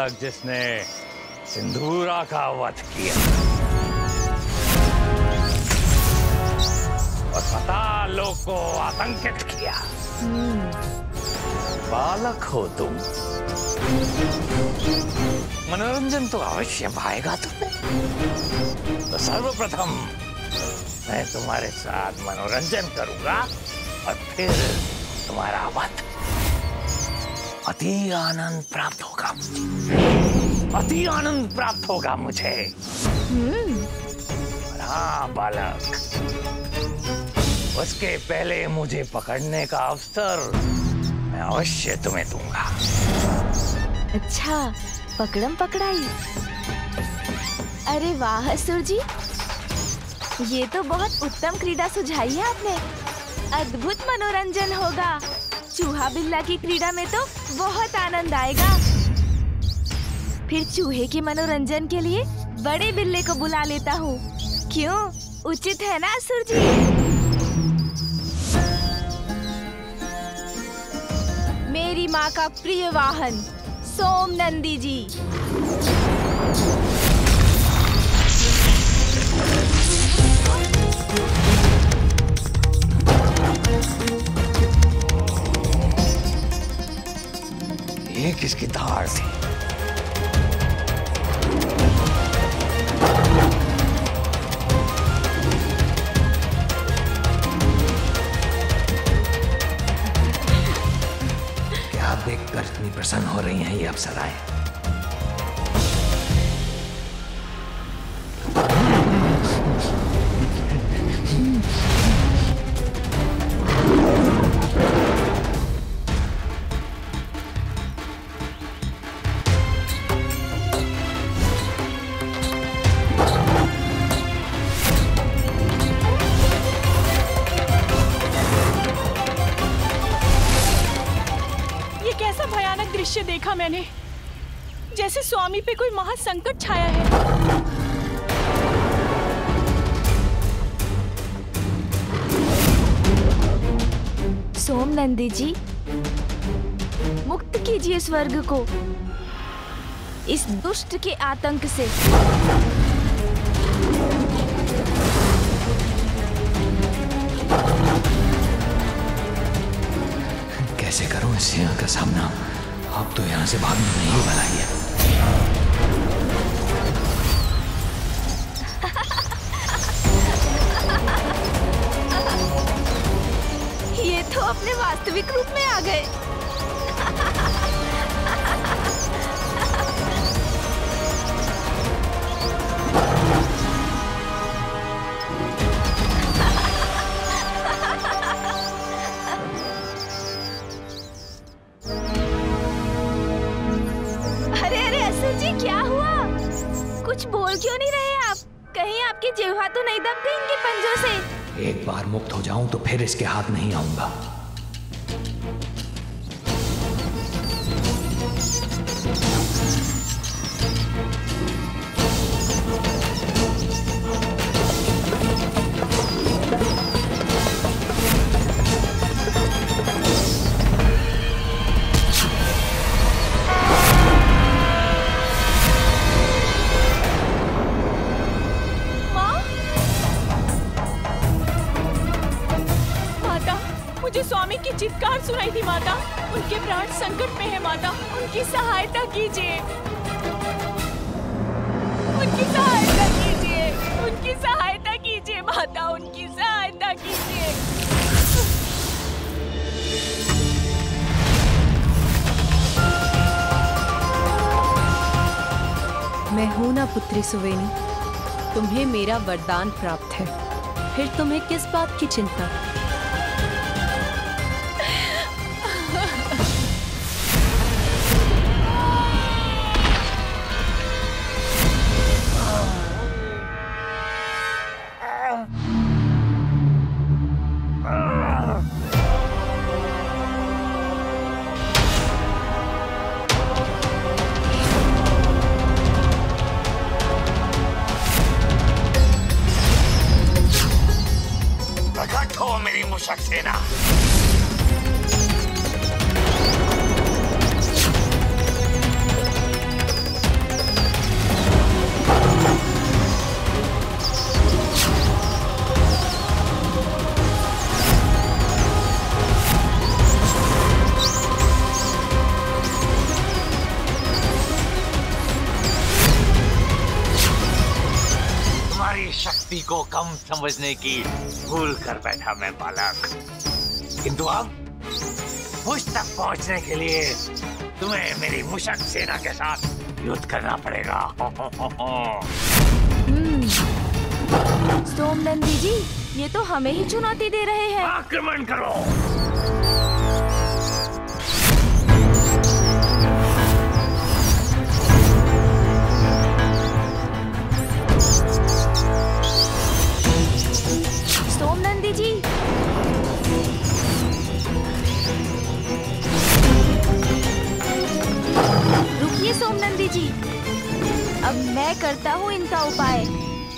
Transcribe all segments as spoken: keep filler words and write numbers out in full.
बालक जिसने सिंदूरा का वध किया और पाताल लोक को आतंकित किया। बालक हो तुम, मनोरंजन तो अवश्य पाएगा तुम्हें। तो सर्वप्रथम मैं तुम्हारे साथ मनोरंजन करूंगा और फिर तुम्हारा वध। अति आनंद प्राप्त होगा मुझे, अति आनंद प्राप्त होगा मुझे। हाँ बालक, उसके पहले मुझे पकड़ने का अवसर मैं अवश्य तुम्हें दूंगा। अच्छा, पकड़म पकड़ाई। अरे वाह असुर जी, ये तो बहुत उत्तम क्रीड़ा सुझाई है आपने। अद्भुत मनोरंजन होगा। चूहा बिल्ला की क्रीड़ा में तो बहुत आनंद आएगा। फिर चूहे के मनोरंजन के लिए बड़े बिल्ले को बुला लेता हूँ। क्यों, उचित है ना असुर जी? मेरी माँ का प्रिय वाहन सोम नंदी जी। ये किसकी धार थी? क्या देखकर इतनी प्रसन्न हो रही हैं ये अप्सराएं? देखा मैंने, जैसे स्वामी पे कोई महासंकट छाया है। सोम नंदी जी, मुक्त कीजिए स्वर्ग को इस दुष्ट के आतंक से। कैसे करूं इस सिंह का सामना? अब तो यहाँ से भागना नहीं भला है। ये तो अपने वास्तविक रूप में आ गए। क्या हुआ? कुछ बोल क्यों नहीं रहे आप? कहीं आपकी जिह्वा तो नहीं दब गई इनके पंजों से? एक बार मुक्त हो जाऊं तो फिर इसके हाथ नहीं आऊंगा। स्वामी की चित्कार सुनाई थी माता। उनके प्राण संकट में है माता, उनकी सहायता कीजिए, उनकी सहायता कीजिए, उनकी सहायता कीजिए माता, उनकी सहायता कीजिए। मैं हूं ना पुत्री सुवेनी, तुम्हें मेरा वरदान प्राप्त है, फिर तुम्हें किस बात की चिंता? मेरी मुशक सेना, शक्ति को कम समझने की भूल कर बैठा मैं बालक। किंतु अब मुझ तक पहुंचने के लिए तुम्हें मेरी मुशक सेना के साथ युद्ध करना पड़ेगा। सोमनंदी जी, ये तो हमें ही चुनौती दे रहे हैं। आक्रमण करो। सोमनंदी जी, रुकिए सोमनंदी जी, अब मैं करता हूँ इनका उपाय।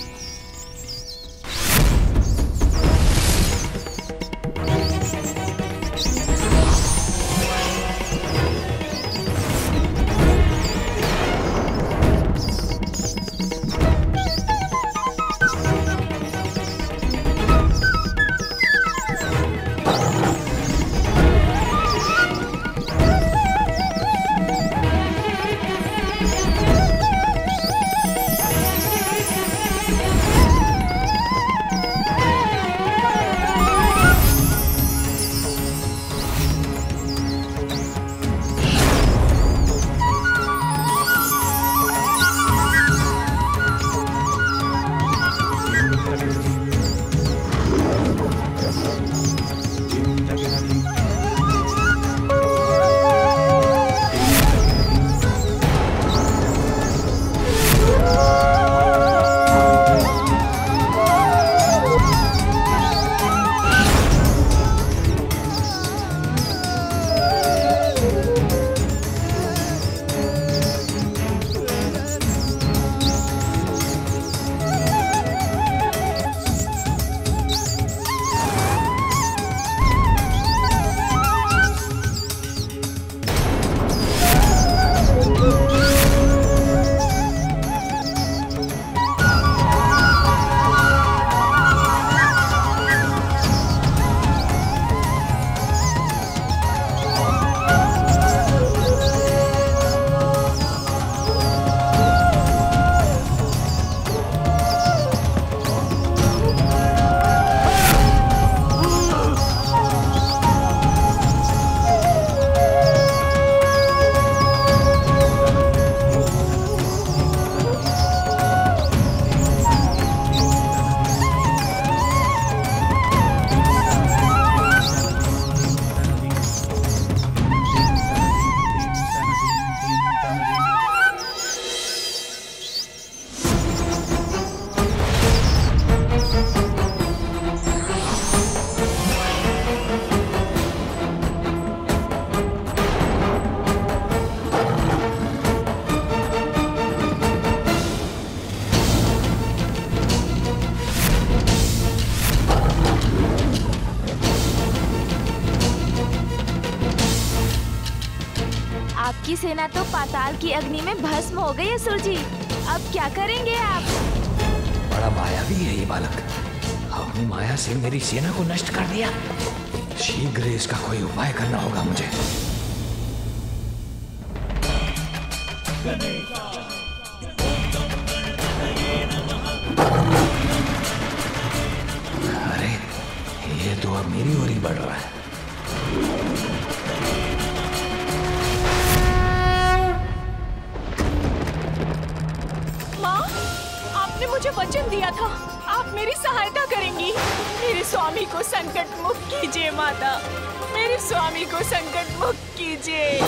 आपकी सेना तो पाताल की अग्नि में भस्म हो गई असुर जी। अब क्या करेंगे आप? बड़ा मायावी है ये बालक। अपनी माया से मेरी सेना को नष्ट कर दिया। शीघ्र इसका कोई उपाय करना होगा मुझे। अरे ये तो अब मेरी ओर ही बढ़ रहा है। मुझे वचन दिया था आप मेरी सहायता करेंगी। मेरे स्वामी को संकट मुक्त कीजिए माता, मेरे स्वामी को संकट मुक्त कीजिए।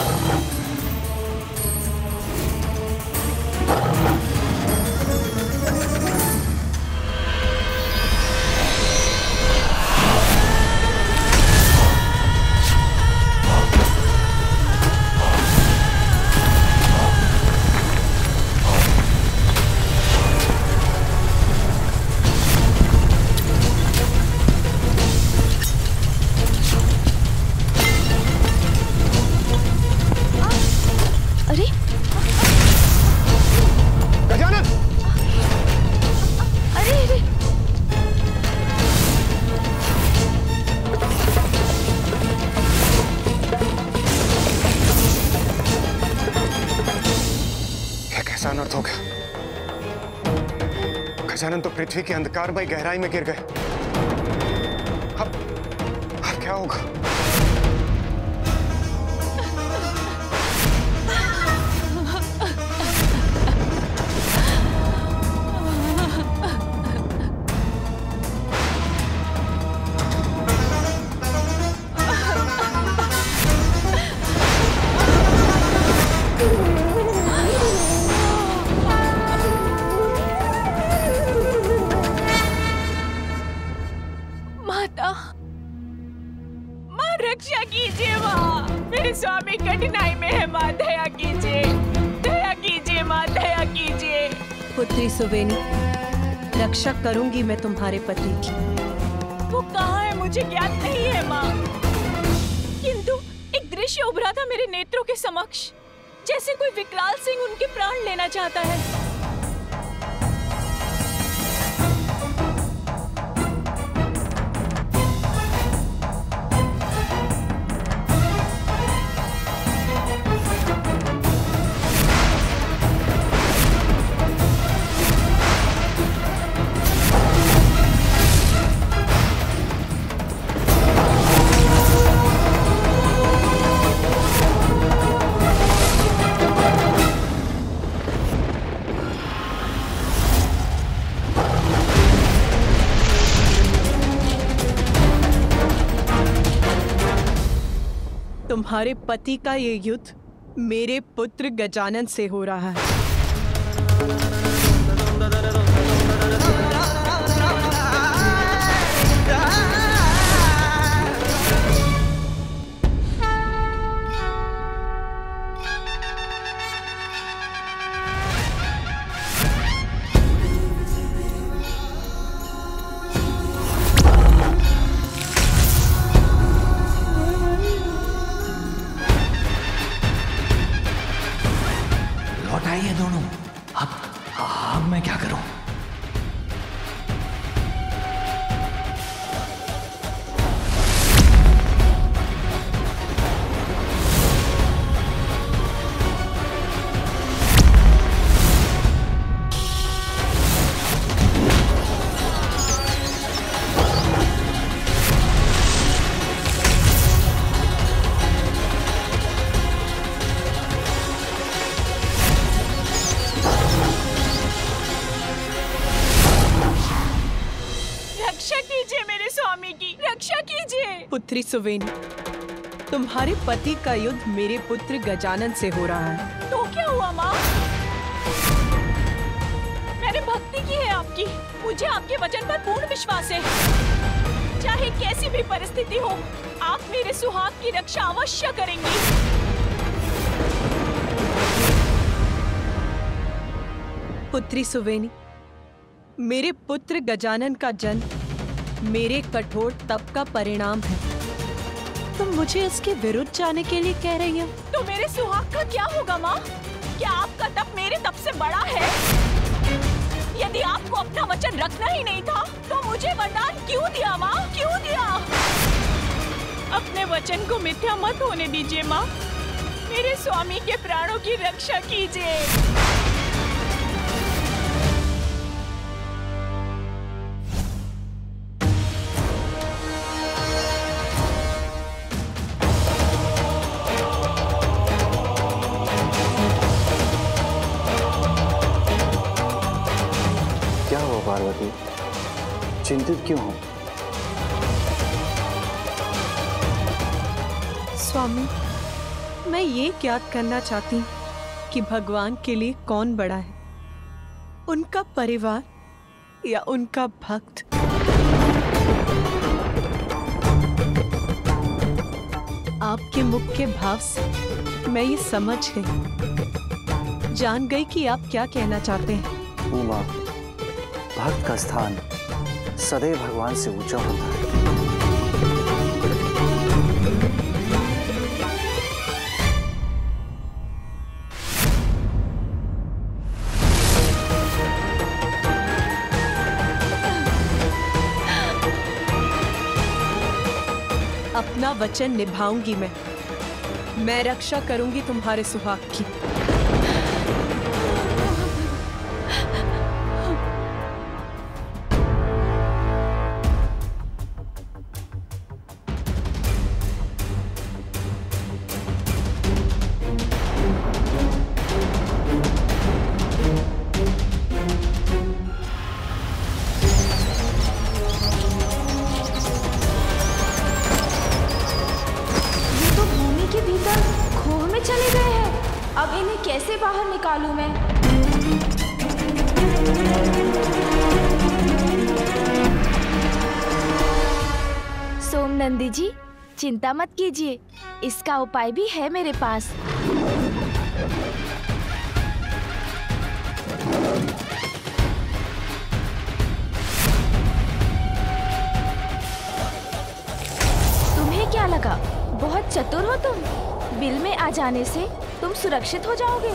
गजानन तो पृथ्वी की अंधकारमय गहराई में गिर गए। अब अब क्या होगा? रक्षा कीजिए माँ, मेरे स्वामी कठिनाई में है माँ, दया कीजिए, दया कीजिए माँ, दया कीजिए। पुत्री सुवेनी, रक्षा करूंगी मैं तुम्हारे पति की। वो कहाँ है मुझे ज्ञात नहीं है माँ, किंतु एक दृश्य उभरा था मेरे नेत्रों के समक्ष, जैसे कोई विकराल सिंह उनके प्राण लेना चाहता है। तुम्हारे पति का ये युद्ध मेरे पुत्र गजानन से हो रहा है। ये दोनों अब अब मैं क्या करूं? पुत्री सुवेनी, तुम्हारे पति का युद्ध मेरे पुत्र गजानन से हो रहा है। तो क्या हुआ माँ? मैंने भक्ति की है आपकी, मुझे आपके वचन पर पूर्ण विश्वास है। चाहे कैसी भी परिस्थिति हो, आप मेरे सुहाग की रक्षा अवश्य करेंगी। पुत्री सुवेनी, मेरे पुत्र गजानन का जन्म मेरे कठोर तप का परिणाम है। तुम मुझे इसके विरुद्ध जाने के लिए कह रही हो? तो मेरे सुहाग का क्या होगा माँ? क्या आपका तप मेरे तप से बड़ा है? यदि आपको अपना वचन रखना ही नहीं था, तो मुझे वरदान क्यों दिया माँ? क्यों दिया? अपने वचन को मिथ्या मत होने दीजिए माँ। मेरे स्वामी के प्राणों की रक्षा कीजिए। पार्वती, चिंतित क्यों हो? स्वामी, मैं ये ज्ञात करना चाहती हूँ कि भगवान के लिए कौन बड़ा है, उनका परिवार या उनका भक्त। आपके मुख के भाव से मैं ये समझ गई, जान गई कि आप क्या कहना चाहते हैं। उमा, भक्त का स्थान सदैव भगवान से ऊंचा होता है। अपना वचन निभाऊंगी मैं। मैं रक्षा करूंगी तुम्हारे सुहाग की। कैसे बाहर निकालूं मैं? सोमनंदी जी, चिंता मत कीजिए, इसका उपाय भी है मेरे पास। तुम्हें क्या लगा बहुत चतुर हो तुम? बिल में आ जाने से तुम सुरक्षित हो जाओगे।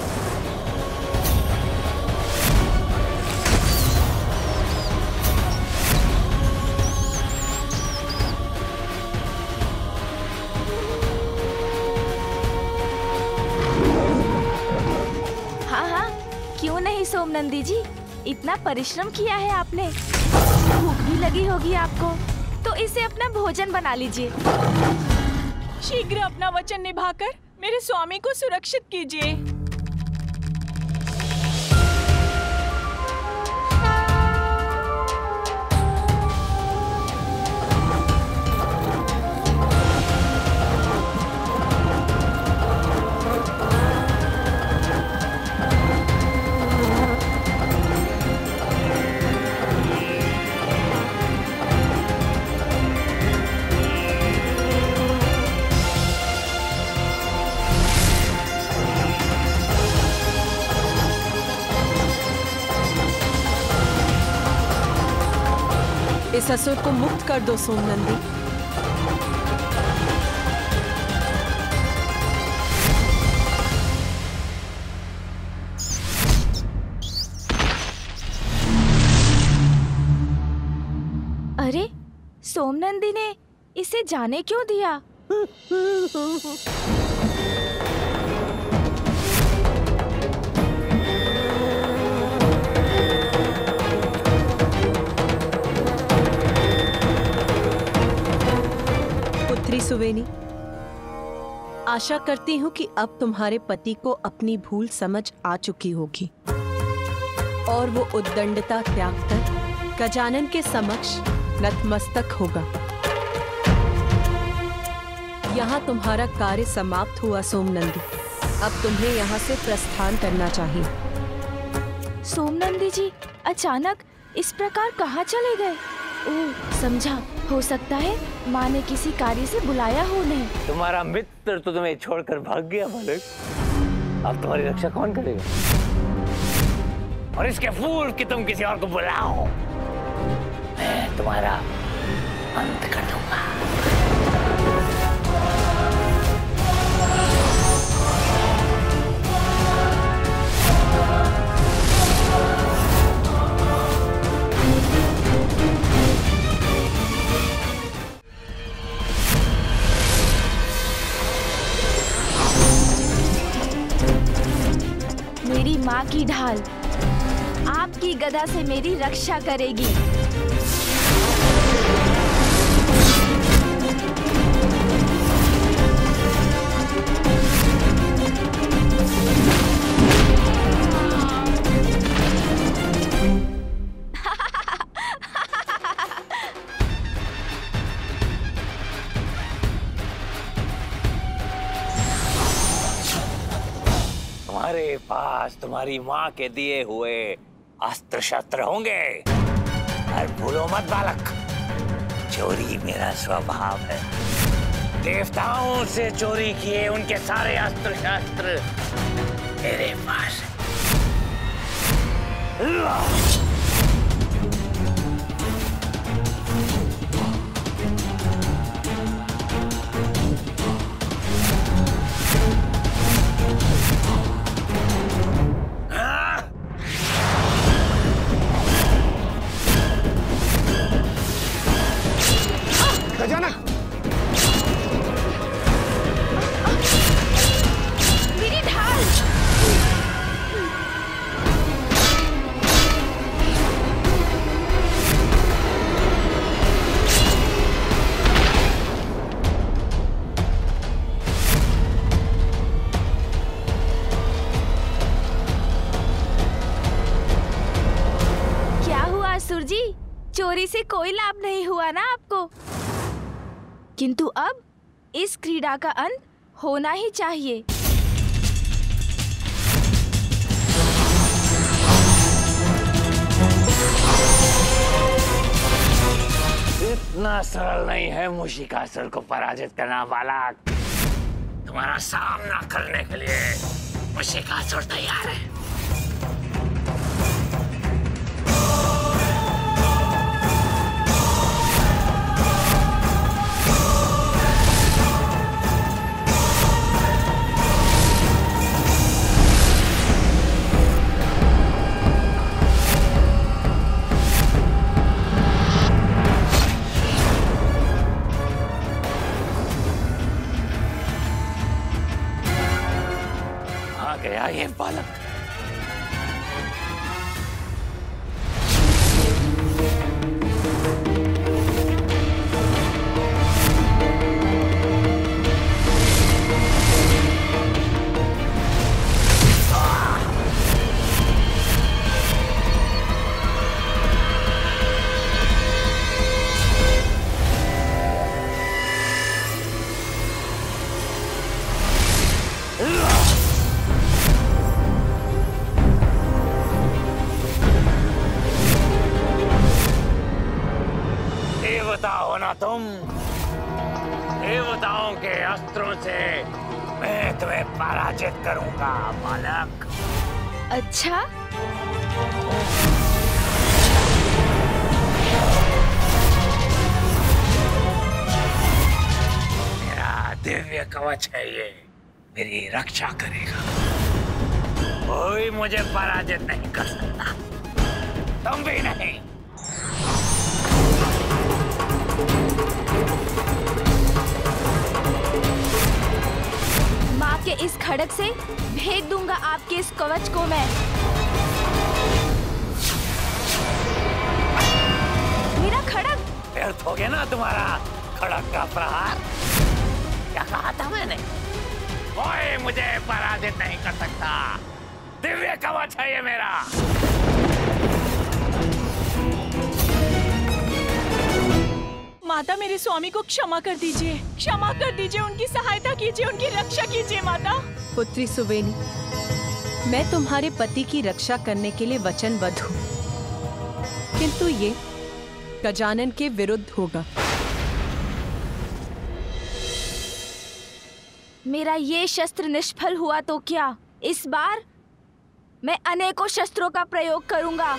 हाँ हाँ, क्यों नहीं सोमनंदी जी, इतना परिश्रम किया है आपने, भूख भी लगी होगी आपको, तो इसे अपना भोजन बना लीजिए। शीघ्र अपना वचन निभाकर मेरे स्वामी को सुरक्षित कीजिए। इस असुर को मुक्त कर दो सोमनंदी। अरे, सोमनंदी ने इसे जाने क्यों दिया? सुवेनी, आशा करती हूँ कि अब तुम्हारे पति को अपनी भूल समझ आ चुकी होगी और वो उद्दंडता त्याग कर गजानन के समक्ष नतमस्तक होगा। यहाँ तुम्हारा कार्य समाप्त हुआ सोमनंदी, अब तुम्हें यहाँ से प्रस्थान करना चाहिए। सोमनंदी जी अचानक इस प्रकार कहाँ चले गए? ओह, समझा, हो सकता है माँ ने किसी कार्य से बुलाया हो। नहीं, तुम्हारा मित्र तो तुम्हें छोड़कर भाग गया बालक, अब तुम्हारी रक्षा कौन करेगा? और इसके पूर्व कि तुम किसी और को बुलाओ, मैं तुम्हारा अंत कर दूंगा। मेरी माँ की ढाल आपकी गदा से मेरी रक्षा करेगी। तुम्हारे पास तुम्हारी माँ के दिए हुए अस्त्र शस्त्र होंगे, और भूलो मत बालक, चोरी मेरा स्वभाव है। देवताओं से चोरी किए उनके सारे अस्त्र शस्त्र मेरे पास है। गजानन! मेरी ढाल! क्या हुआ असुर जी? चोरी से कोई लाभ नहीं हुआ ना आपको? किंतु अब इस क्रीड़ा का अंत होना ही चाहिए। इतना सरल नहीं है मूषिकासुर को पराजित करना बालक। तुम्हारा सामना करने के लिए मूषिकासुर तैयार है। गया ये बालक। हो ना तुम, देवताओं के अस्त्रों से मैं तुम्हें पराजित करूंगा बालक। अच्छा, मेरा दिव्य कवच है ये, मेरी रक्षा करेगा। कोई मुझे पराजित नहीं कर सकता, तुम भी नहीं। माँ के इस खड़ग से भेद दूंगा आपके इस कवच को मैं। मेरा खड़ग व्यर्थ हो गया ना तुम्हारा खड़ग का प्रहार। क्या कहा था मैंने? कोई मुझे पराजित नहीं कर सकता, दिव्य कवच है ये मेरा। माता, मेरे स्वामी को क्षमा कर दीजिए, क्षमा कर दीजिए, उनकी सहायता कीजिए, उनकी रक्षा कीजिए माता। पुत्री सुवेनी, मैं तुम्हारे पति की रक्षा करने के लिए वचनबद्ध हूँ, किंतु ये गजानन के विरुद्ध होगा। मेरा ये शस्त्र निष्फल हुआ तो क्या, इस बार मैं अनेकों शस्त्रों का प्रयोग करूंगा।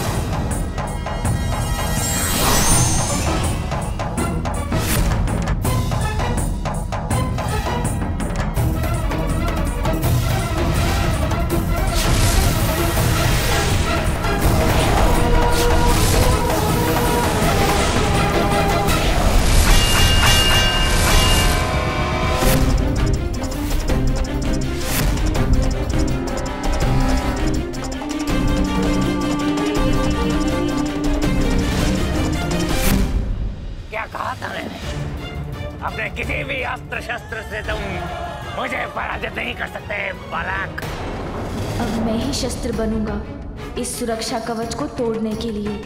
अपने किसी भी अस्त्र शस्त्र से तुम मुझे पराजित नहीं कर सकते बालक। अब मैं ही शस्त्र बनूंगा इस सुरक्षा कवच को तोड़ने के लिए।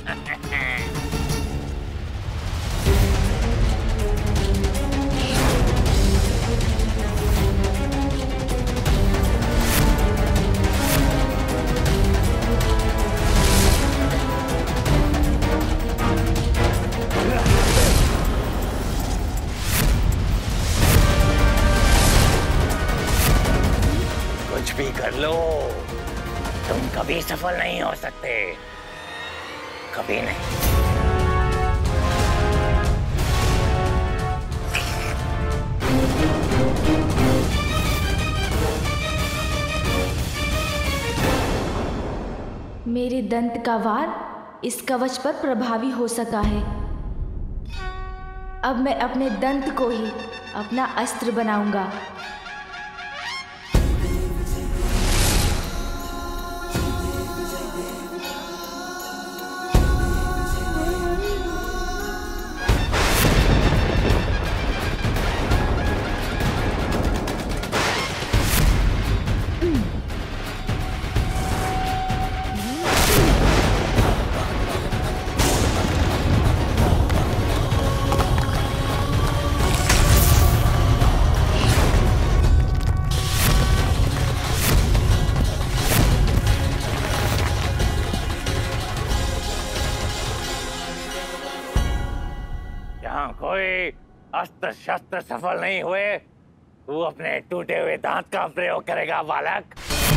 कुछ भी कर लो, तुम कभी सफल नहीं हो सकते, कभी नहीं। मेरे दंत का वार इस कवच पर प्रभावी हो सका है। अब मैं अपने दंत को ही अपना अस्त्र बनाऊंगा। जहां कोई अस्त्र शस्त्र सफल नहीं हुए, तू अपने टूटे हुए दांत का प्रयोग करेगा बालक।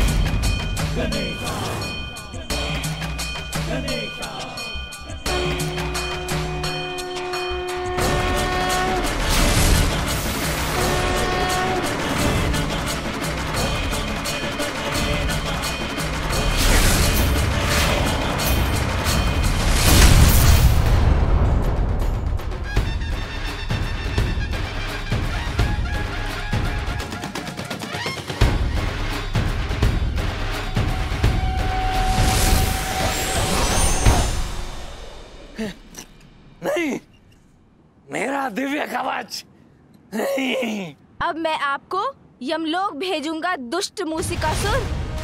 नहीं, मेरा दिव्य कवच नहीं। अब मैं आपको यमलोक भेजूंगा, दुष्ट मूसिकासुर।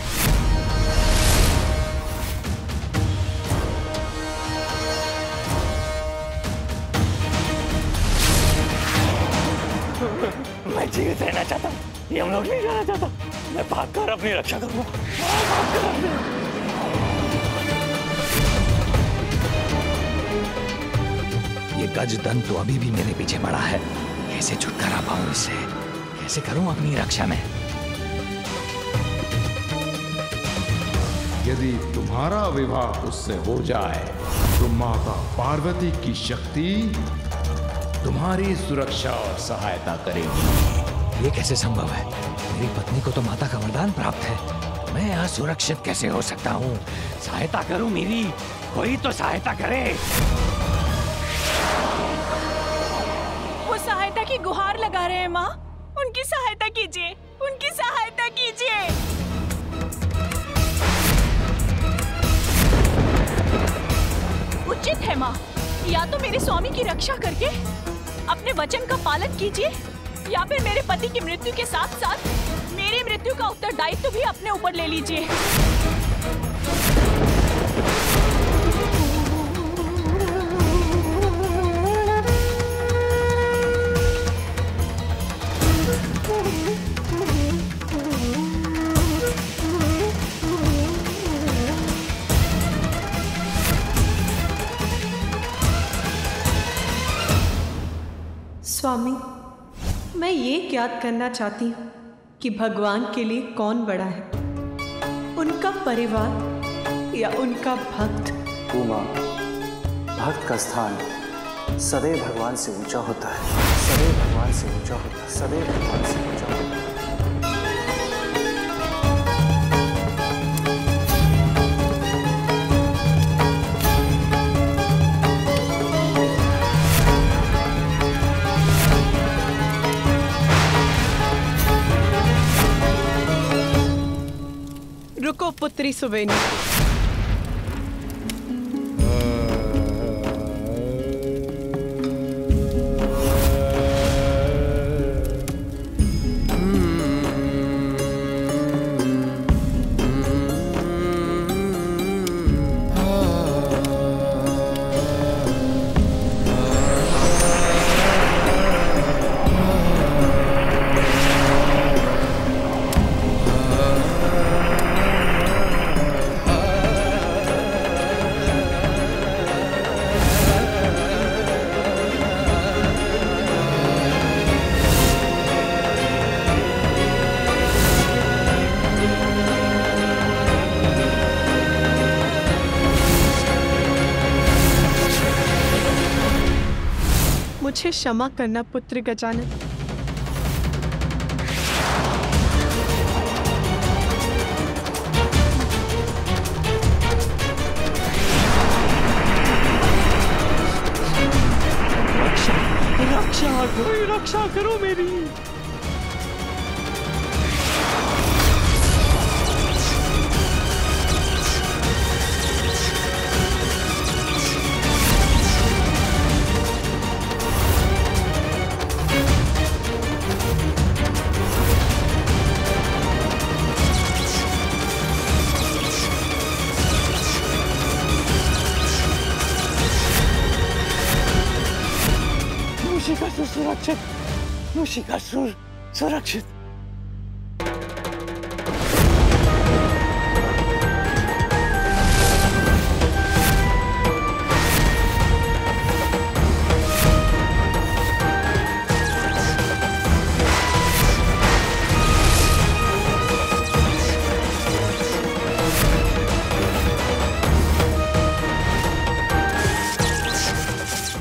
मैं जीवित रहना चाहता हूँ, यमलोक नहीं जाना चाहता। मैं भागकर अपनी रक्षा करूंगा। ये गजदंत तो अभी भी मेरे पीछे पड़ा है। कैसे छुटकारा पाऊं इससे? कैसे करूं अपनी रक्षा में? यदि तुम्हारा विवाह उससे हो जाए तो माता पार्वती की शक्ति तुम्हारी सुरक्षा और सहायता करेगी। ये कैसे संभव है? मेरी पत्नी को तो माता का वरदान प्राप्त है। मैं असुरक्षित कैसे हो सकता हूँ? सहायता करूं मेरी, कोई तो सहायता करे। सहायता की गुहार लगा रहे हैं माँ। उनकी सहायता कीजिए, उनकी सहायता कीजिए। उचित है माँ, या तो मेरे स्वामी की रक्षा करके अपने वचन का पालन कीजिए, या फिर मेरे पति की मृत्यु के साथ साथ मेरी मृत्यु का उत्तरदायित्व भी अपने ऊपर ले लीजिए। स्वामी, मैं ये ज्ञात करना चाहती हूँ कि भगवान के लिए कौन बड़ा है, उनका परिवार या उनका भक्त। उमा, भक्त का स्थान सदैव भगवान से ऊंचा होता है, सदैव भगवान से ऊंचा होता है, सदैव भगवान से ऊंचा होता है। रुको पुत्री सुवेनी। मुझे क्षमा करना पुत्र गजानन। रक्षा, रक्षा कोई रक्षा करो मेरी। मूषिकासुर सुरक्षित, मूषिकासुर सुरक्षित।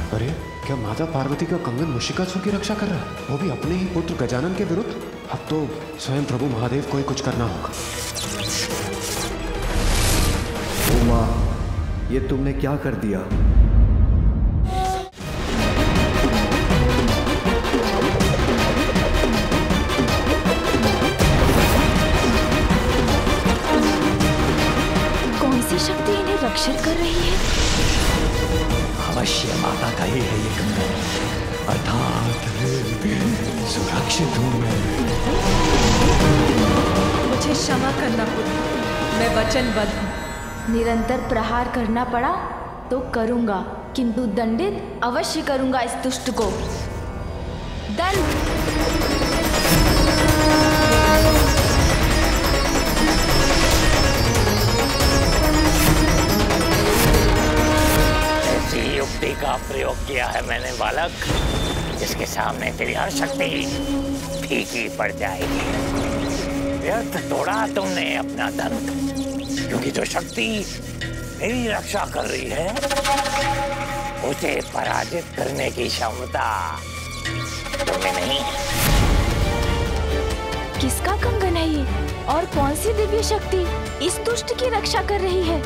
अरे क्या माता पार्वती का कंगन मुशिकासुर की रक्षा कर रहा है, वो भी अपने ही पुत्र गजानन के विरुद्ध? अब तो स्वयं प्रभु महादेव को ही कुछ करना होगा। उमा, ये तुमने क्या कर दिया? कौन सी शक्ति इन्हें रक्षित कर रही है? अवश्य माता का ही है ये कंगन, अर्थात सुरक्षित हूँ मैं। मुझे क्षमा करना पुत्र, मैं वचनबद्ध हूँ। निरंतर प्रहार करना पड़ा तो करूंगा, किंतु दंडित अवश्य करूंगा इस दुष्ट को। दंड। ऐसी युक्ति का प्रयोग किया है मैंने बालक, जिसके सामने तेरी हर शक्ति फीकी पड़ जाएगी। व्यर्थ तोड़ा तुमने अपना दंड, क्योंकि जो शक्ति मेरी रक्षा कर रही है उसे पराजित करने की क्षमता तुम्हें नहीं। किसका कंगन है ये और कौन सी दिव्य शक्ति इस दुष्ट की रक्षा कर रही है?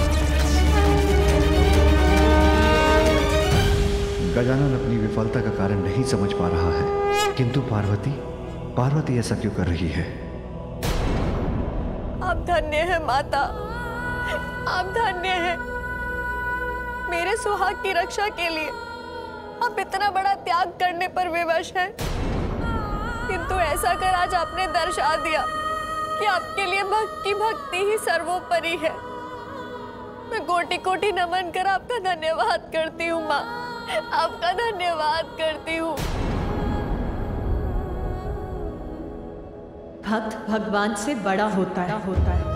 गजानन अपनी विफलता का कारण नहीं समझ पा रहा है, किंतु पार्वती पार्वती ऐसा क्यों कर रही है? आप धन्य है माता, आप धन्य है। मेरे सुहाग की रक्षा के लिए आप इतना बड़ा त्याग करने पर विवश हैं, किंतु ऐसा कर आज आपने दर्शा दिया कि आपके लिए भक्त की भक्ति ही सर्वोपरि है। मैं कोटि कोटि नमन कर आपका धन्यवाद करती हूँ माँ, आपका धन्यवाद करती हूँ। भक्त भगवान से बड़ा होता है होता है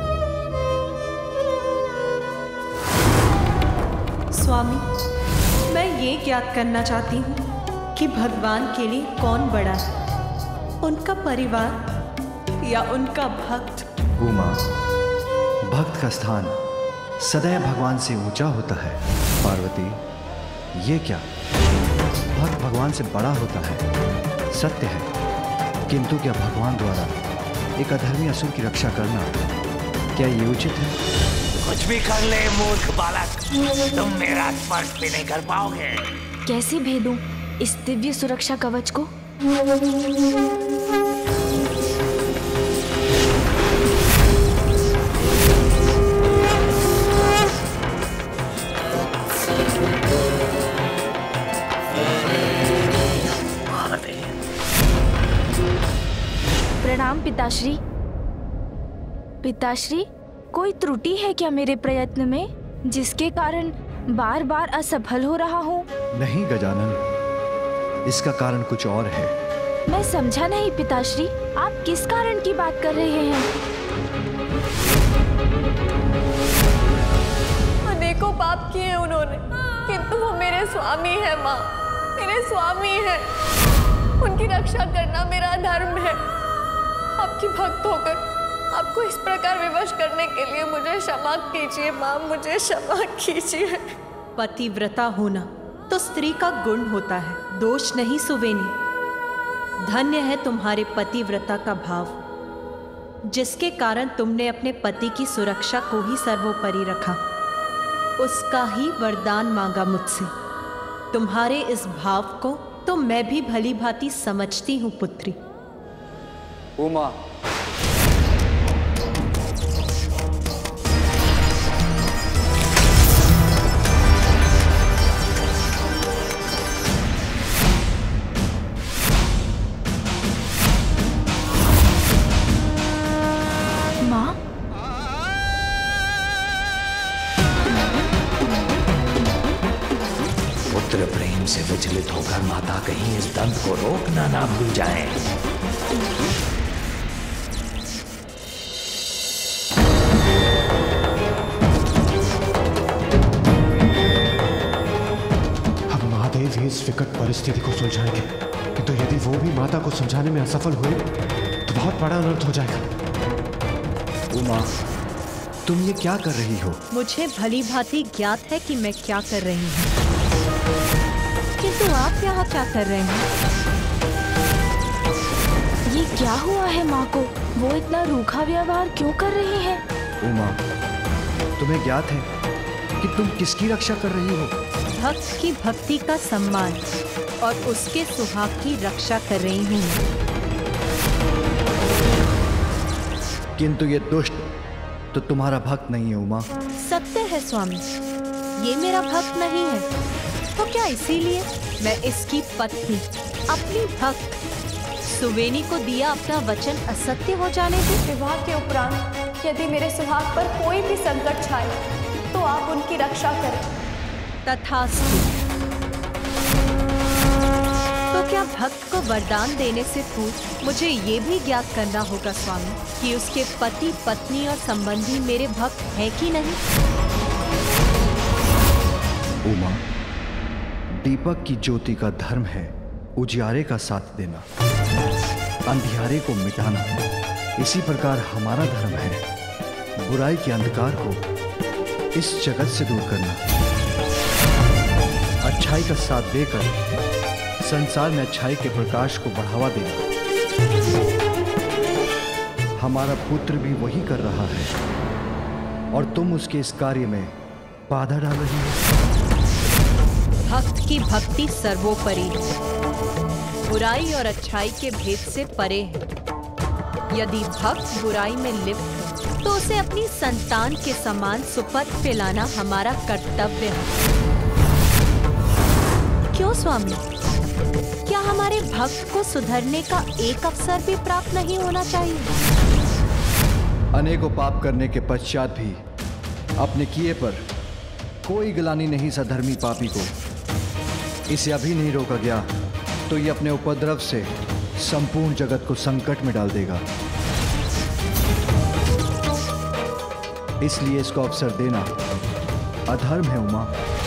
स्वामी, मैं ये ज्ञात करना चाहती हूँ कि भगवान के लिए कौन बड़ा है, उनका परिवार या उनका भक्त? उमा, भक्त का स्थान सदैव भगवान से ऊंचा होता है। पार्वती, ये क्या? भक्त भगवान से बड़ा होता है, सत्य है, किंतु क्या भगवान द्वारा एक अधर्मी असुर की रक्षा करना क्या ये उचित है? कुछ भी कर ले मूर्ख बालक, तुम मेरा स्पर्श भी नहीं कर पाओगे। कैसे भेदूं इस दिव्य सुरक्षा कवच को? प्रणाम पिताश्री। पिताश्री, कोई त्रुटि है क्या मेरे प्रयत्न में, जिसके कारण बार बार असफल हो रहा हूँ? नहीं गजानन, इसका कारण कुछ और है। मैं समझा नहीं पिताश्री, आप किस कारण की बात कर रहे हैं? अनेकों पाप किए उन्होंने, किंतु वो मेरे स्वामी है माँ, मेरे स्वामी है। उनकी रक्षा करना मेरा धर्म है। आपकी भक्त होकर आपको इस प्रकार विवश करने के लिए मुझे क्षमा कीजिए माँ, मुझे क्षमा कीजिए। पतिव्रता होना तो स्त्री का गुण होता है, दोष नहीं सुवेनी। धन्य है तुम्हारे पतिव्रता का भाव, जिसके कारण तुमने अपने पति की सुरक्षा को ही सर्वोपरि रखा। उसका ही वरदान मांगा मुझसे। तुम्हारे इस भाव को तो मैं भी भली भांति समझती हूँ पुत्री। उमा, माँ, पुत्र प्रेम से विचलित होकर माता कहीं इस दंत को रोकना ना भूल जाए। अब महादेव ही इस विकट परिस्थिति को सुलझाएंगे, किंतु यदि वो भी माता को समझाने में असफल हुए तो बहुत बड़ा अनर्थ हो जाएगा। उमा, तुम ये क्या कर रही हो? मुझे भली भांति ज्ञात है कि मैं क्या कर रही हूँ। यहाँ क्या कर रहे हैं? ये क्या हुआ है माँ को? वो इतना रूखा व्यवहार क्यों कर रही है? उमा, तुम्हें ज्ञात है कि तुम किसकी रक्षा कर रही हो? भक्त की भक्ति का सम्मान और उसके सुहाग की रक्षा कर रही हूँ। किंतु ये दुष्ट तो तुम्हारा भक्त नहीं है उमा। सत्य है स्वामी, ये मेरा भक्त नहीं है। तो क्या इसीलिए मैं इसकी पत्नी, अपनी भक्त सुवेनी को दिया अपना वचन असत्य हो जाने दे? विवाह के उपरांत यदि मेरे सुहाग पर कोई भी संकट छाए तो आप उनकी रक्षा करें। तथास्तु। तो क्या भक्त को वरदान देने से पूर्व मुझे ये भी ज्ञात करना होगा स्वामी कि उसके पति, पत्नी और संबंधी मेरे भक्त हैं कि नहीं? उमा, दीपक की ज्योति का धर्म है उजियारे का साथ देना, अंधियारे को मिटाना। इसी प्रकार हमारा धर्म है बुराई के अंधकार को इस जगत से दूर करना, अच्छाई का साथ देकर संसार में अच्छाई के प्रकाश को बढ़ावा देना। हमारा पुत्र भी वही कर रहा है और तुम उसके इस कार्य में बाधा डाल रही हो। भक्त की भक्ति सर्वोपरि है, बुराई और अच्छाई के भेद से परे है। यदि भक्त बुराई में लिप्त है तो उसे अपनी संतान के समान सुपथ फैलाना हमारा कर्तव्य है। क्यों स्वामी, क्या हमारे भक्त को सुधरने का एक अवसर भी प्राप्त नहीं होना चाहिए? अनेकों पाप करने के पश्चात भी अपने किए पर कोई गिलानी नहीं सधर्मी पापी को। इसे अभी नहीं रोका गया तो ये अपने उपद्रव से संपूर्ण जगत को संकट में डाल देगा। इसलिए इसको अवसर देना अधर्म है उमा।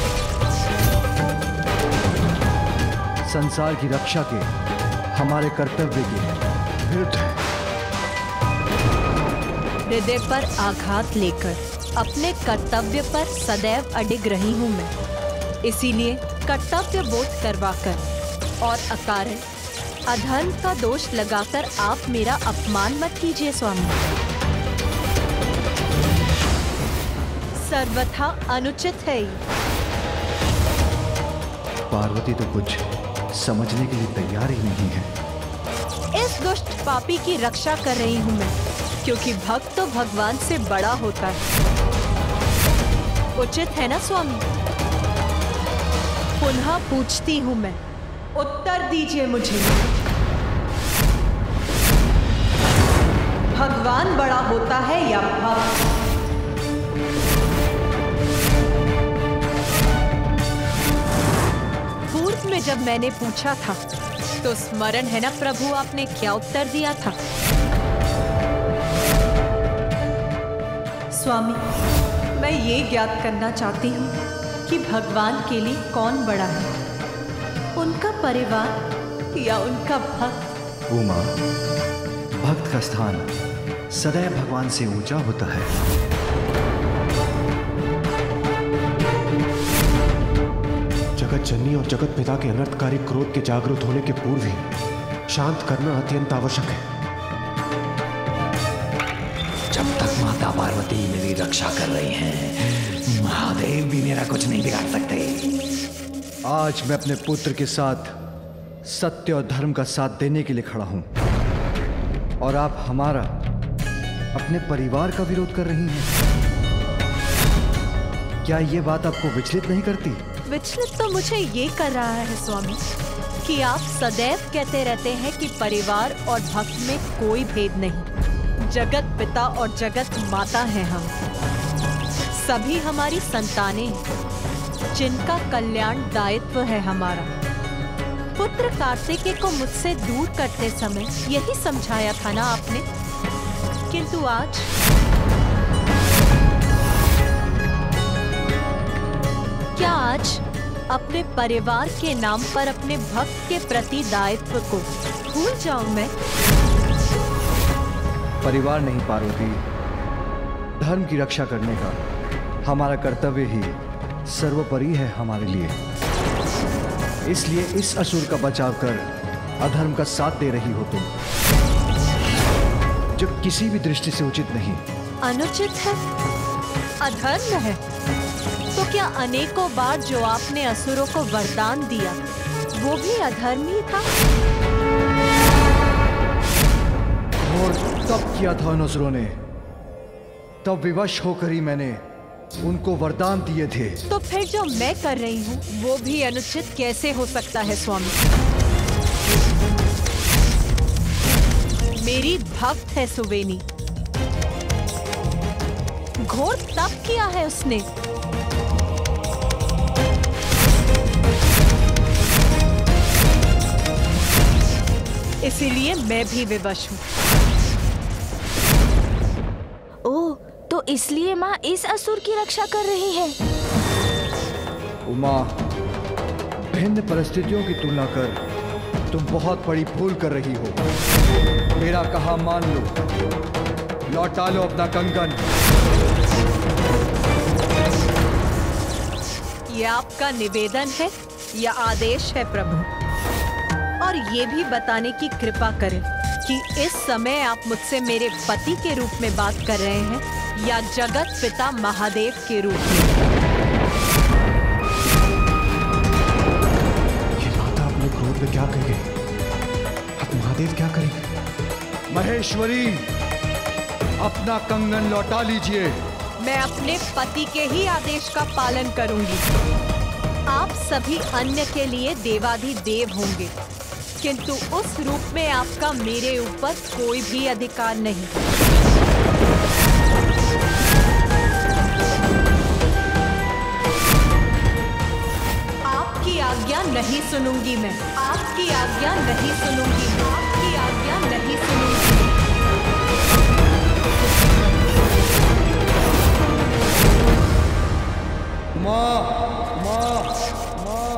संसार की रक्षा के हमारे कर्तव्य के विरुद्ध है। हृदय पर आघात लेकर अपने कर्तव्य पर सदैव अडिग रही हूँ मैं। इसीलिए कर्तव्य बोध करवाकर और अकारण अधर्म का दोष लगाकर आप मेरा अपमान मत कीजिए स्वामी। सर्वथा अनुचित है ये। पार्वती तो कुछ समझने के लिए तैयार ही नहीं है। इस दुष्ट पापी की रक्षा कर रही हूँ मैं, क्योंकि भक्त तो भगवान से बड़ा होता है। उचित है ना स्वामी? पुनः पूछती हूँ मैं, उत्तर दीजिए मुझे। भगवान बड़ा होता है या भक्त? पूर्व में जब मैंने पूछा था तो स्मरण है ना प्रभु, आपने क्या उत्तर दिया था? स्वामी, मैं ये ज्ञात करना चाहती हूँ कि भगवान के लिए कौन बड़ा है, उनका परिवार या उनका भक्त? उमा, भक्त का स्थान सदैव भगवान से ऊंचा होता है। जगत जननी और जगत पिता के अनर्थकारी क्रोध के जागृत होने के पूर्व ही शांत करना अत्यंत आवश्यक है। जब तक माता पार्वती मेरी रक्षा कर रही हैं, महादेव भी मेरा कुछ नहीं बिगाड़ सकते। आज मैं अपने पुत्र के साथ सत्य और धर्म का साथ देने के लिए खड़ा हूं और आप हमारा, अपने परिवार का विरोध कर रही हैं। क्या ये बात आपको विचलित नहीं करती? विचलित तो मुझे ये कर रहा है स्वामी कि आप सदैव कहते रहते हैं कि परिवार और भक्त में कोई भेद नहीं। जगत पिता और जगत माता हैं हम। सभी हमारी संतानें हैं, जिनका कल्याण दायित्व है हमारा। पुत्र कार्तिकेय को मुझसे दूर करते समय यही समझाया था ना आपने, किंतु आज क्या आज अपने परिवार के नाम पर अपने भक्त के प्रति दायित्व को भूल जाऊं मैं? परिवार नहीं पार्वती, धर्म की रक्षा करने का हमारा कर्तव्य ही सर्वोपरि है हमारे लिए। इसलिए इस असुर का बचाव कर अधर्म का साथ दे रही हो तुम, जो किसी भी दृष्टि से उचित नहीं। अनुचित है, अधर्म है। तो क्या अनेकों बार जो आपने असुरों को वरदान दिया वो भी अधर्म ही था? और तब किया था उन असुरों ने, तब विवश होकर ही मैंने उनको वरदान दिए थे। तो फिर जो मैं कर रही हूँ वो भी अनुचित कैसे हो सकता है स्वामी? मेरी भक्त है सुवेनी, घोर तप किया है उसने। इसीलिए मैं भी विवश हूँ। ओह, तो इसलिए माँ इस असुर की रक्षा कर रही है। उमा, भिन्न परिस्थितियों की तुलना कर तुम बहुत बड़ी भूल कर रही हो। मेरा कहा मान लो, लौटा लो अपना कंगन। ये आपका निवेदन है या आदेश है प्रभु? और ये भी बताने की कृपा करें कि इस समय आप मुझसे मेरे पति के रूप में बात कर रहे हैं या जगत पिता महादेव के रूप में? ये माता अपने क्रोध में क्या कह गई? अब महादेव क्या करेंगे? महेश्वरी, अपना कंगन लौटा लीजिए। मैं अपने पति के ही आदेश का पालन करूंगी। आप सभी अन्य के लिए देवाधिदेव होंगे, किंतु उस रूप में आपका मेरे ऊपर कोई भी अधिकार नहीं। आपकी आज्ञा नहीं सुनूंगी मैं, आपकी आज्ञा नहीं सुनूंगी, आपकी आज्ञा नहीं सुनूंगी। माँ, माँ, माँ,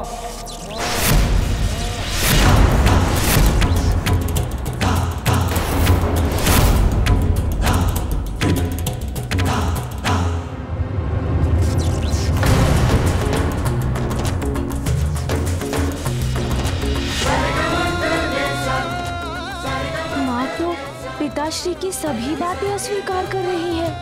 माँ तो पिताश्री की सभी बातें अस्वीकार कर रही है।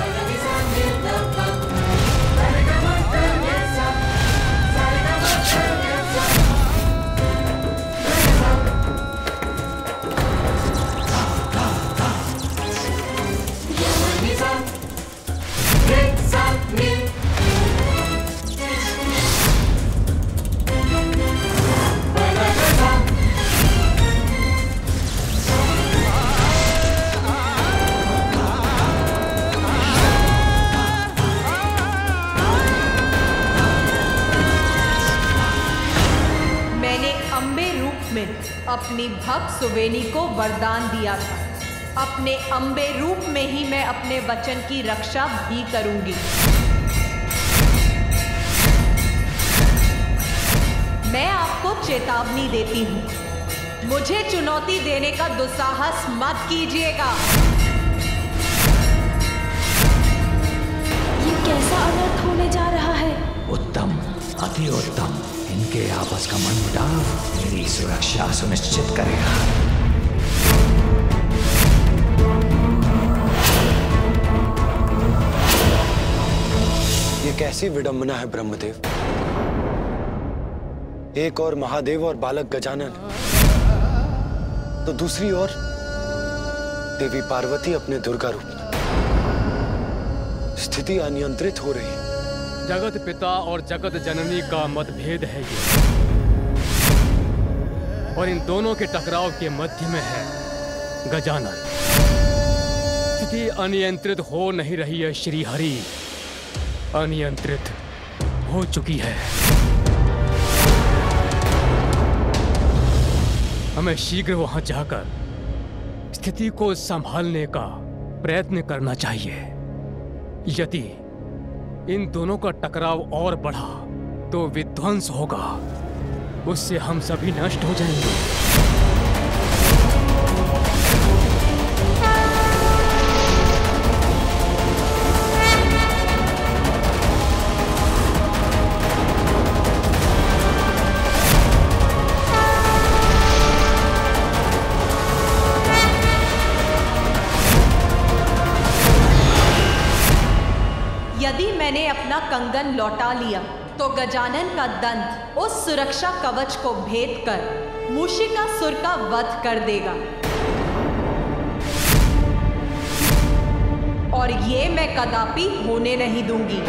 अपनी भक्त सुवेनी को वरदान दिया था। अपने अम्बे रूप में ही मैं अपने वचन की रक्षा भी करूंगी। मैं आपको चेतावनी देती हूँ, मुझे चुनौती देने का दुस्साहस मत कीजिएगा। ये कैसा अनर्थ होने जा रहा है? उत्तम, अति उत्तम। इनके आपस का मनमुटाव मेरी सुरक्षा सुनिश्चित करेगा। ये कैसी विडंबना है ब्रह्मदेव। एक और महादेव और बालक गजानन, तो दूसरी ओर देवी पार्वती अपने दुर्गा रूप में। स्थिति अनियंत्रित हो रही है। जगत पिता और जगत जननी का मतभेद है ये, और इन दोनों के टकराव के मध्य में है गजानन। स्थिति अनियंत्रित हो नहीं रही है श्री हरि, अनियंत्रित हो चुकी है। हमें शीघ्र वहां जाकर स्थिति को संभालने का प्रयत्न करना चाहिए। यदि इन दोनों का टकराव और बढ़ा तो विध्वंस होगा, उससे हम सभी नष्ट हो जाएंगे। कंगन लौटा लिया तो गजानन का दंत उस सुरक्षा कवच को भेद कर मूषिकासुर का वध कर देगा। और ये मैं कदापि होने नहीं दूंगी।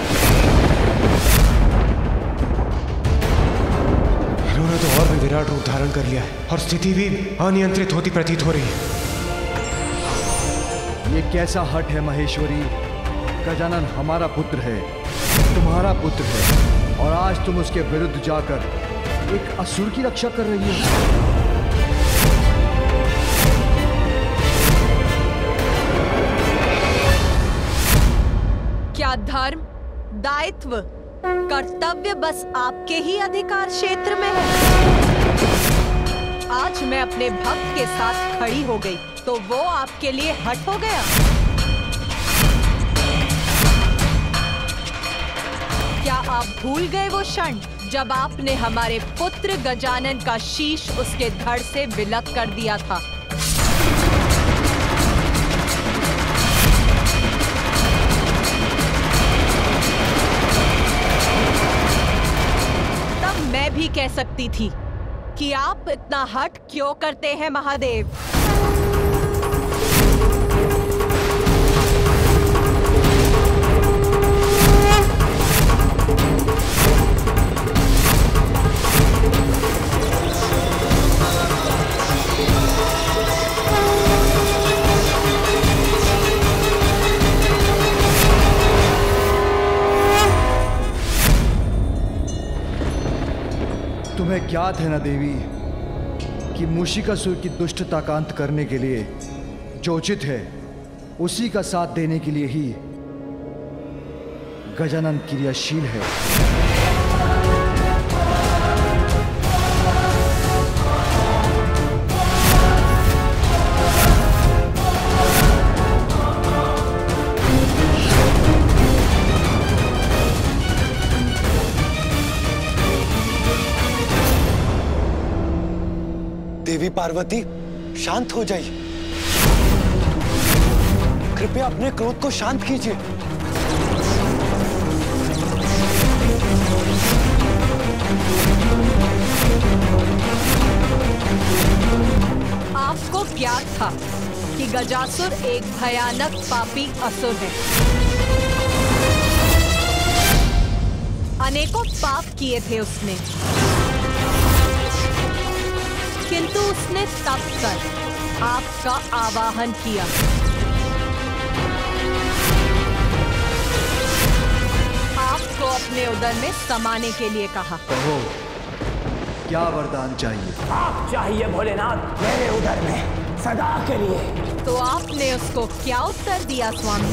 इन्होंने तो और भी विराट रूप धारण कर लिया है और स्थिति भी अनियंत्रित होती प्रतीत हो रही है। ये कैसा हठ है महेश्वरी? गजानन हमारा पुत्र है, तुम्हारा पुत्र है, और आज तुम उसके विरुद्ध जाकर एक असुर की रक्षा कर रही हो। क्या धर्म, दायित्व, कर्तव्य बस आपके ही अधिकार क्षेत्र में है? आज मैं अपने भक्त के साथ खड़ी हो गई तो वो आपके लिए हट हो गया? क्या आप भूल गए वो क्षण जब आपने हमारे पुत्र गजानन का शीश उसके धड़ से विलग कर दिया था? तब मैं भी कह सकती थी कि आप इतना हठ क्यों करते हैं महादेव। तुम्हें ज्ञात है ना देवी कि मूषिकासुर की दुष्टता का अंत करने के लिए जो उचित है उसी का साथ देने के लिए ही गजानन क्रियाशील है। देवी पार्वती, शांत हो जाइए। कृपया अपने क्रोध को शांत कीजिए। आपको ज्ञात था कि गजासुर एक भयानक पापी असुर है। अनेकों पाप किए थे उसने, किंतु उसने तप कर आपका आवाहन किया। आपको अपने उदर में समाने के लिए कहा। कहो, क्या वरदान चाहिए? आप चाहिए भोलेनाथ मेरे उदर में सदा के लिए। तो आपने उसको क्या उत्तर दिया स्वामी?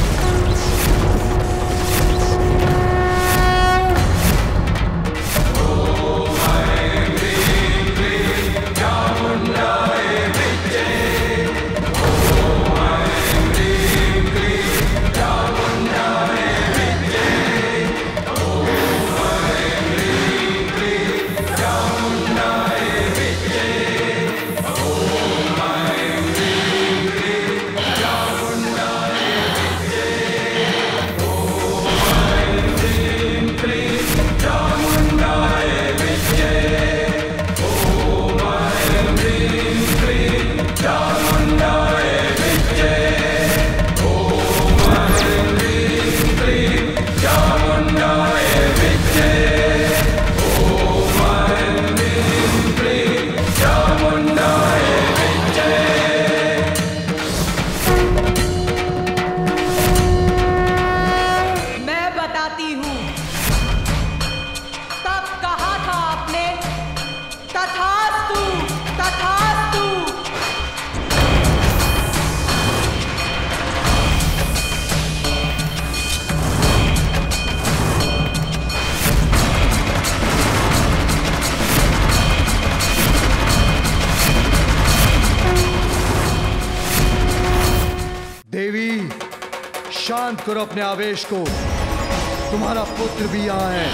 शांत करो अपने आवेश को। तुम्हारा पुत्र भी यहाँ है।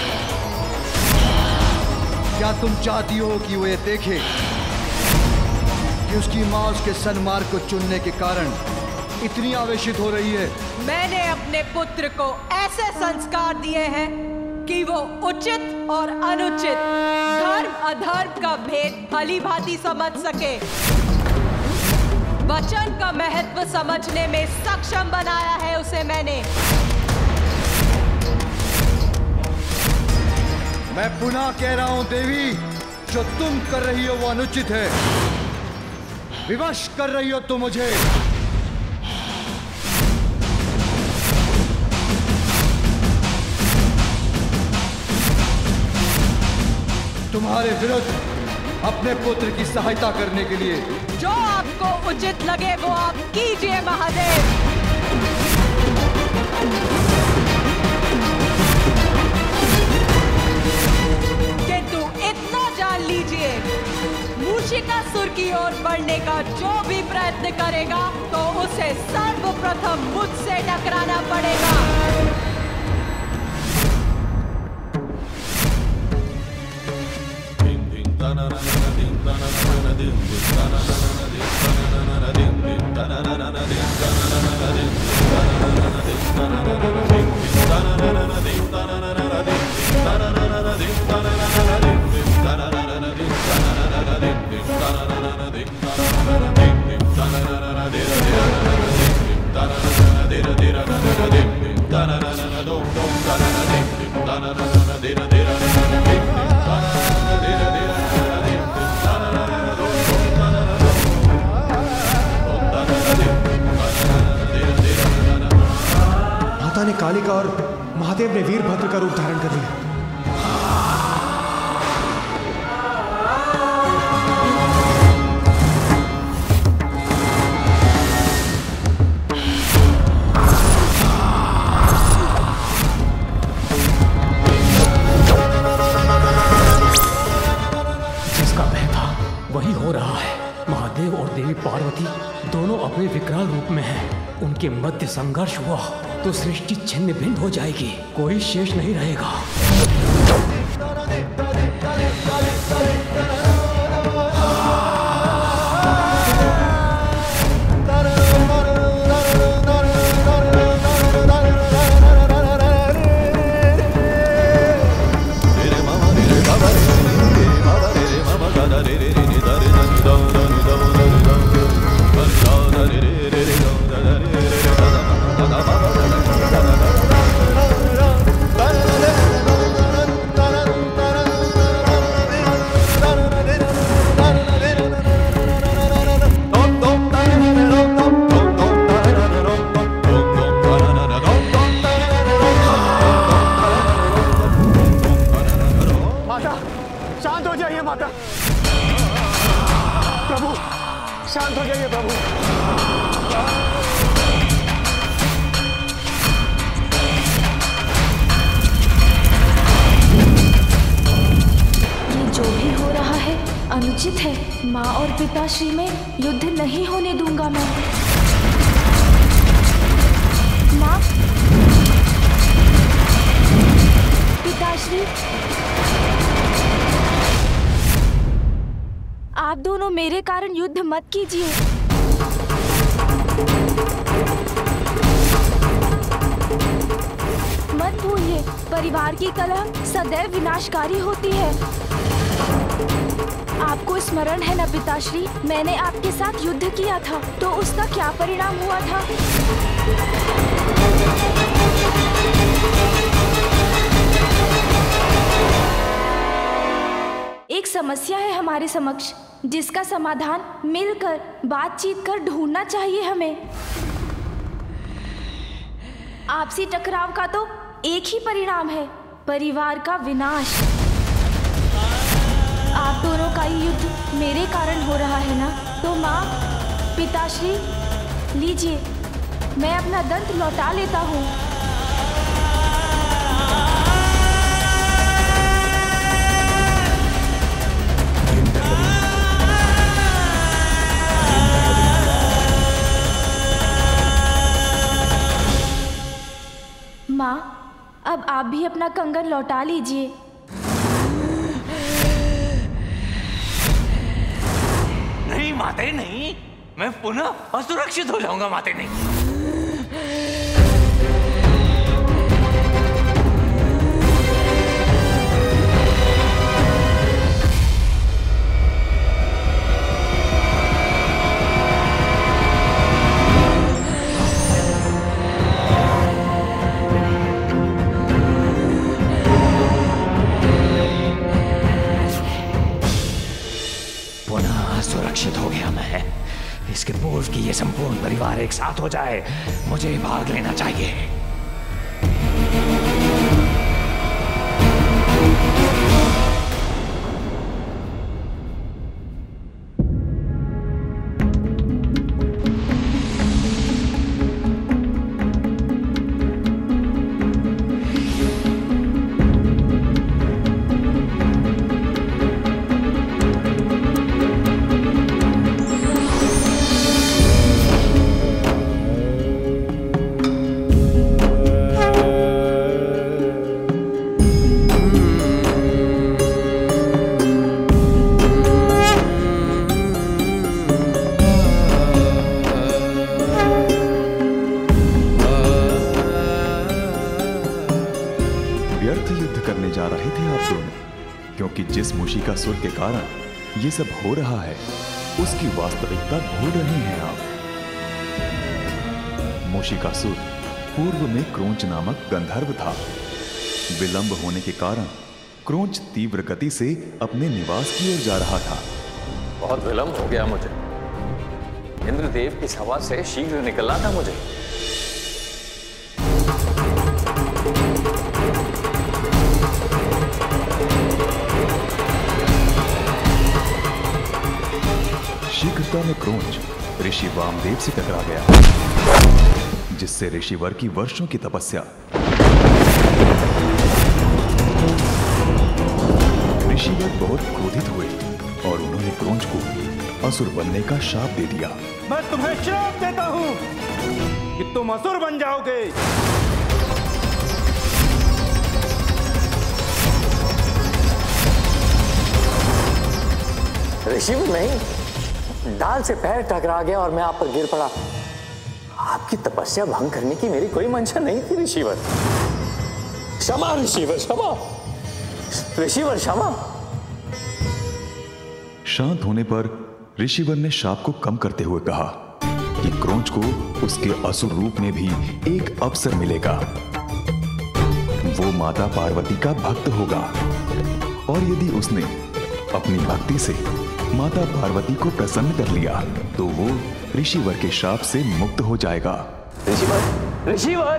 क्या तुम चाहती हो कि वो ये देखे कि उसकी माँ उसके सन्मार्ग को चुनने के कारण इतनी आवेशित हो रही है? मैंने अपने पुत्र को ऐसे संस्कार दिए हैं कि वो उचित और अनुचित, धर्म अधर्म का भेद भली भांति समझ सके। वचन का महत्व समझने में सक्षम बनाया है उसे मैंने। मैं पुनः कह रहा हूं देवी, जो तुम कर रही हो वो अनुचित है। विवश कर रही हो तुम मुझे। तुम्हारे विरुद्ध अपने पुत्र की सहायता करने के लिए जो आपको उचित लगे वो आप कीजिए महादेव। किंतु इतना जान लीजिए, मूषिकासुर की ओर बढ़ने का जो भी प्रयत्न करेगा तो उसे सर्वप्रथम मुझसे टकराना पड़ेगा। माता ने कालिका और महादेव ने वीरभद्र का रूप धारण कर लिया। जिसका भय था वही हो रहा है। महादेव और देवी पार्वती दोनों अपने विकराल रूप में हैं। उनके मध्य संघर्ष हुआ तो सृष्टि छिन्न भिन्न हो जाएगी, कोई शेष नहीं रहेगा। शांत हो जाइए प्रभु। ये जो भी हो रहा है अनुचित है। माँ और पिताश्री में युद्ध नहीं होने दूंगा मैं। माँ, पिताश्री, आप दोनों मेरे कारण युद्ध मत कीजिए। मत भूलिए, परिवार की कलह सदैव विनाशकारी होती है। आपको स्मरण है न पिताश्री, मैंने आपके साथ युद्ध किया था तो उसका क्या परिणाम हुआ था? एक समस्या है हमारे समक्ष, जिसका समाधान मिलकर बातचीत कर ढूंढना चाहिए हमें। आपसी टकराव का तो एक ही परिणाम है, परिवार का विनाश। आप दोनों का ये युद्ध मेरे कारण हो रहा है ना, तो माँ, पिताश्री, लीजिए, मैं अपना दंत लौटा लेता हूँ। माँ, अब आप भी अपना कंगन लौटा लीजिए। नहीं माते नहीं, मैं पुनः असुरक्षित हो जाऊंगा माते नहीं। पुनः सुरक्षित हो गया मैं। इसके पूर्व की ये संपूर्ण परिवार एक साथ हो जाए, मुझे भाग लेना चाहिए। मूषिकासुर के कारण ये सब हो रहा है, उसकी वास्तविकता भूल रहे हैं आप। मूषिकासुर पूर्व में क्रोंच नामक गंधर्व था। विलंब होने के कारण क्रोंच तीव्र गति से अपने निवास की ओर जा रहा था। बहुत विलंब हो गया मुझे। इंद्रदेव की सभा से शीघ्र निकलना था मुझे। शीघ्रता में क्रोंच ऋषि वामदेव से टकरा गया, जिससे ऋषिवर की वर्षों की तपस्या। ऋषिवर बहुत क्रोधित हुए और उन्होंने क्रोंच को असुर बनने का शाप दे दिया। मैं तुम्हें श्राप देता हूं कि तुम असुर बन जाओगे। ऋषिवर नहीं, डाल से पैर टकरा गया और मैं आप पर गिर पड़ा। आपकी तपस्या भंग करने की मेरी कोई मंशा नहीं थी ऋषिवर। क्षमा ऋषिवर, क्षमा ऋषिवर, क्षमा। शांत होने पर ऋषिवर ने शाप को कम करते हुए कहा कि क्रोंच को उसके असुर रूप में भी एक अवसर मिलेगा। वो माता पार्वती का भक्त होगा और यदि उसने अपनी भक्ति से माता पार्वती को प्रसन्न कर लिया तो वो ऋषिवर के शाप से मुक्त हो जाएगा। ऋषिवर, ऋषिवर।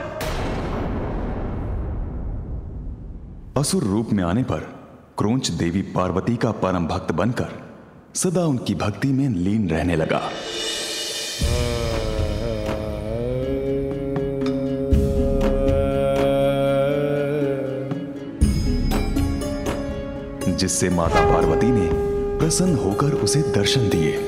असुर रूप में आने पर क्रोंच देवी पार्वती का परम भक्त बनकर सदा उनकी भक्ति में लीन रहने लगा। जिससे माता पार्वती ने प्रसन्न होकर उसे दर्शन दिए।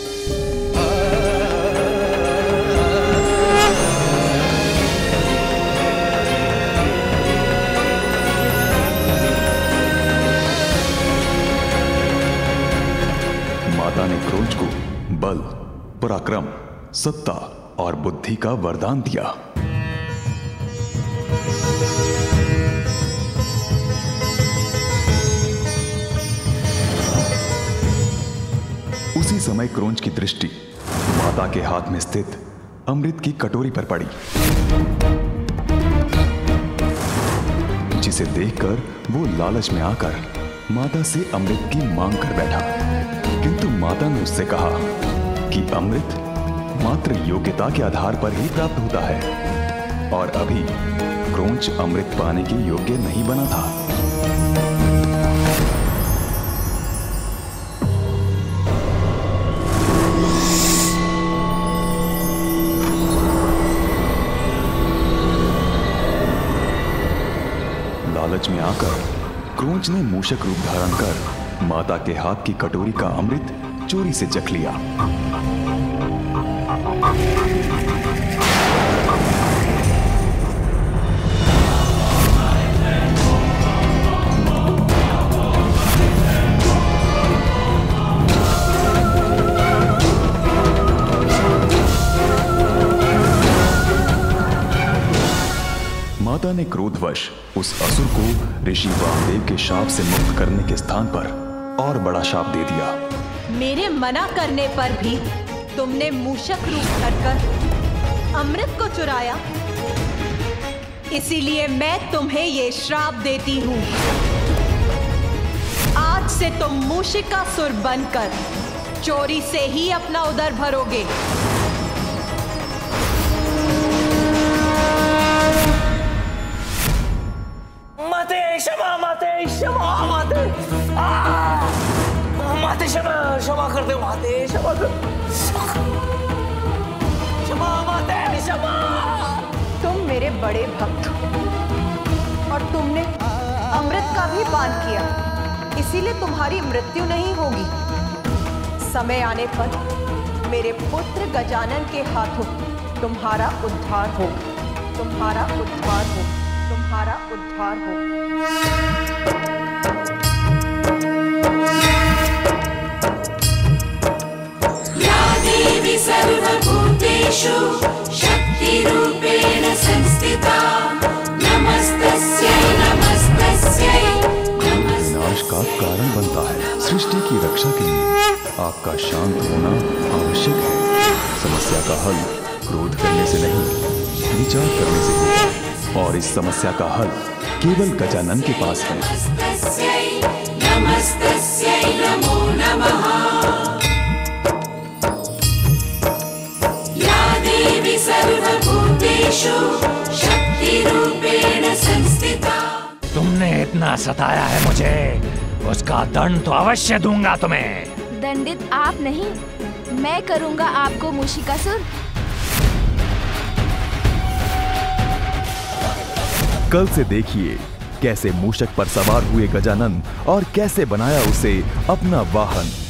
माता ने क्रोंच को बल, पराक्रम, सत्ता और बुद्धि का वरदान दिया। उसी समय क्रोंच की दृष्टि माता के हाथ में स्थित अमृत की कटोरी पर पड़ी, जिसे देखकर वो लालच में आकर माता से अमृत की मांग कर बैठा। किंतु माता ने उससे कहा कि अमृत मात्र योग्यता के आधार पर ही प्राप्त होता है और अभी क्रोंच अमृत पाने के योग्य नहीं बना था। लालच में आकर क्रोंच ने मूषक रूप धारण कर माता के हाथ की कटोरी का अमृत चोरी से चख लिया। माता ने क्रोधवश उस असुर को ऋषि वामदेव के शाप से मुक्त करने के स्थान पर और बड़ा शाप दे दिया। मेरे मना करने पर भी तुमने मूषक रूप धरकर अमृत को चुराया, इसीलिए मैं तुम्हें ये श्राप देती हूँ। आज से तुम मूषिकासुर बनकर चोरी से ही अपना उदर भरोगे। माते क्षमा, माते क्षमा, माते आ! माते क्षमा, क्षमा कर दो माते, क्षमा कर, क्षमा माते, क्षमा। तुम मेरे बड़े भक्त हो और तुमने अमृत का भी पान किया, इसीलिए तुम्हारी मृत्यु नहीं होगी। समय आने पर मेरे पुत्र गजानन के हाथों तुम्हारा उद्धार होगा, तुम्हारा उद्धार होगा, तुम्हारा उद्धार होगा। या देवी सर्वभूतेषु शक्तिरूपेण संस्थिता नमस्तस्यै नमस्तस्यै। विनाश का कारण बनता है। सृष्टि की रक्षा के लिए आपका शांत होना आवश्यक है। समस्या का हल क्रोध करने से नहीं, विचार करने से होगा और इस समस्या का हल केवल गजानन के पास है। नमस्तस्यै नमस्तस्यै नमो नमः। या देवी सर्वभूतेषु शक्तिरूपेण संस्थिता। तुमने इतना सताया है मुझे, उसका दंड तो अवश्य दूंगा तुम्हें। दंडित आप नहीं, मैं करूंगा आपको मूषिकासुर। कल से देखिए कैसे मूषक पर सवार हुए गजानन और कैसे बनाया उसे अपना वाहन।